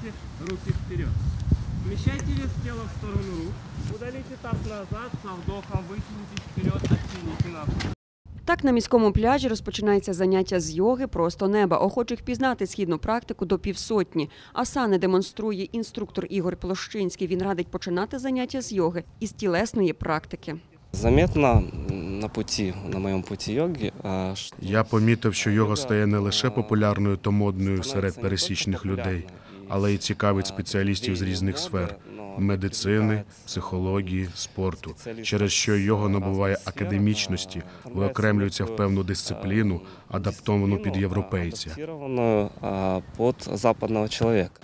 Выставляйте руки вперед. Смещайте вес тела в сторону рук. Удалите таз назад, со вдохом вытянитесь вперед, оттяните нахуй. Так, на міському пляжі розпочинається заняття з йоги «Просто неба». Охочих пізнати східну практику до півсотні. Асани демонструє інструктор Ігор Площинський. Він радить починати заняття з йоги із тілесної практики. Заметно на моєму путі йоги. Я помітив, що йога стає не лише популярною та модною серед пересічних людей, але й цікавить спеціалістів з різних сфер – медицини, психології, спорту, через що йога набуває академічності, виокремлюється в певну дисципліну, адаптовану під європейця. Під западного чоловіка.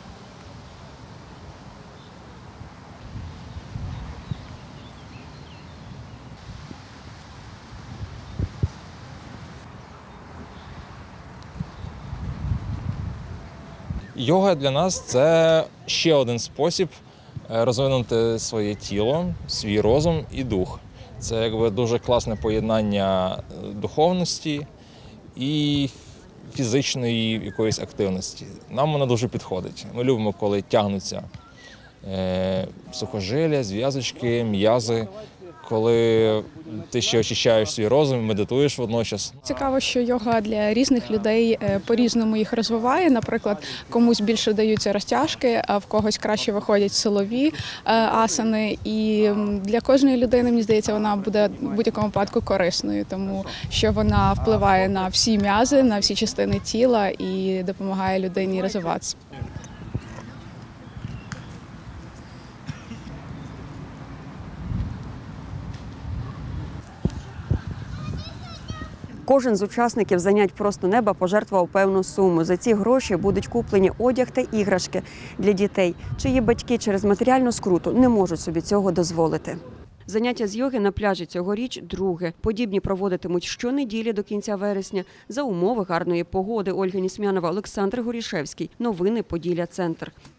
Йога для нас – це ще один спосіб розвинути своє тіло, свій розум і дух. Це якби дуже класне поєднання духовності і фізичної якоїсь активності. Нам вона дуже підходить. Ми любимо, коли тягнуться сухожилля, зв'язочки, м'язи, коли ти ще очищаєш свій розум, медитуєш водночас. Цікаво, що йога для різних людей по-різному їх розвиває. Наприклад, комусь більше даються розтяжки, а в когось краще виходять силові асани. І для кожної людини, мені здається, вона буде в будь-якому випадку корисною, тому що вона впливає на всі м'язи, на всі частини тіла і допомагає людині розвиватися. Кожен з учасників занять «Просто неба» пожертвував певну суму. За ці гроші будуть куплені одяг та іграшки для дітей, чиї батьки через матеріальну скруту не можуть собі цього дозволити. Заняття з йоги на пляжі цьогоріч друге. Подібні проводитимуть щонеділі до кінця вересня за умови гарної погоди. Ольга Нісмянова, Олександр Горішевський. Новини Поділля Центр.